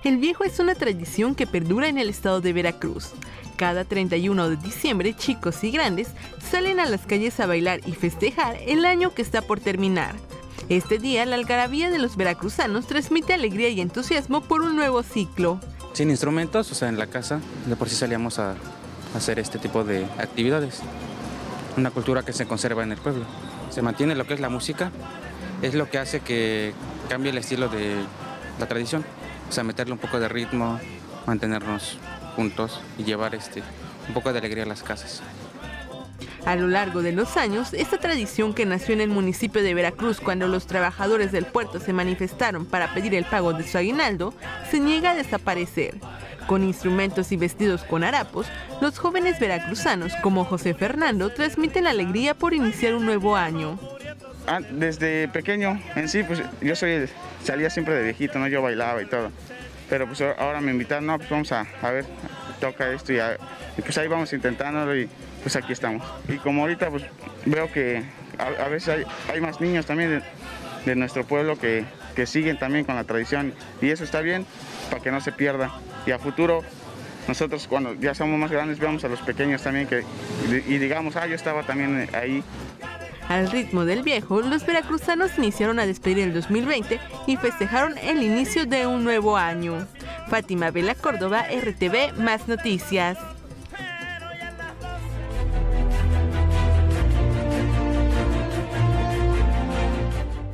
El Viejo es una tradición que perdura en el estado de Veracruz. Cada 31 de diciembre, chicos y grandes salen a las calles a bailar y festejar el año que está por terminar. Este día, la algarabía de los veracruzanos transmite alegría y entusiasmo por un nuevo ciclo. Sin instrumentos, o sea, en la casa, de por sí salíamos a hacer este tipo de actividades. Una cultura que se conserva en el pueblo. Se mantiene lo que es la música, es lo que hace que cambie el estilo de la tradición. O sea, meterle un poco de ritmo, mantenernos juntos y llevar un poco de alegría a las casas. A lo largo de los años, esta tradición que nació en el municipio de Veracruz cuando los trabajadores del puerto se manifestaron para pedir el pago de su aguinaldo, se niega a desaparecer. Con instrumentos y vestidos con harapos, los jóvenes veracruzanos como José Fernando transmiten la alegría por iniciar un nuevo año. Desde pequeño, en sí, pues yo salía siempre de viejito, ¿no? Yo bailaba y todo. Pero pues ahora me invitaron, no, pues vamos a ver, toca esto y pues ahí vamos intentándolo y pues aquí estamos. Y como ahorita pues veo que a veces hay más niños también de nuestro pueblo que siguen también con la tradición y eso está bien para que no se pierda. Y a futuro nosotros cuando ya somos más grandes veamos a los pequeños también y digamos, yo estaba también ahí. Al ritmo del Viejo, los veracruzanos iniciaron a despedir el 2020 y festejaron el inicio de un nuevo año. Fátima Vela Córdoba, RTV, Más Noticias.